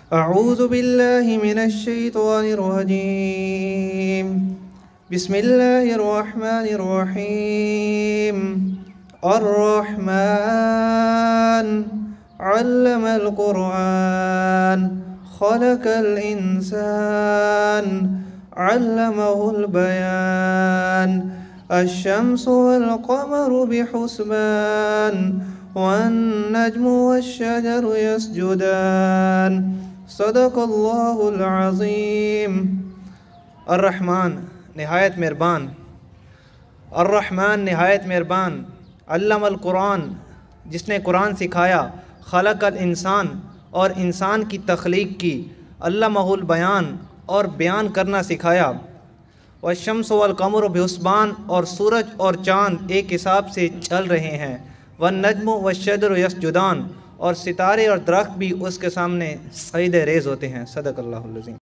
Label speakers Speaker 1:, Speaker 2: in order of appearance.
Speaker 1: अऊज़ु बिल्लाहि मिनश्शैतानिर रजीम। बिस्मिल्लाहिर रहमानिर रहीम। अर्रहमान अल्लमल कुरआन खलकल इंसान अल्लमहुल बयान। अश्शम्सु वल क़मरु बिहुस्बान वन्नज्मु वश्शजरु यसजुदान। सदक़ल्लाहुल अज़ीम। अर्रहमान नहायत मेहरबान, अर्रहमान नहायत मेहरबान, अल्लमल कुरान जिसने कुरान सिखाया, खलकल इंसान और इंसान की तख्लीक की, अल्लमहुल बयान और बयान करना सिखाया, वश्शम्स वल क़मर बिहुस्बान और सूरज और चाँद एक हिसाब से चल रहे हैं, वन्नज्मु वश्शजरु यसजुदान और सितारे और दरख्त भी उसके सामने सजदे रेज़ होते हैं। सदक़ल्लाहुल अज़ीम।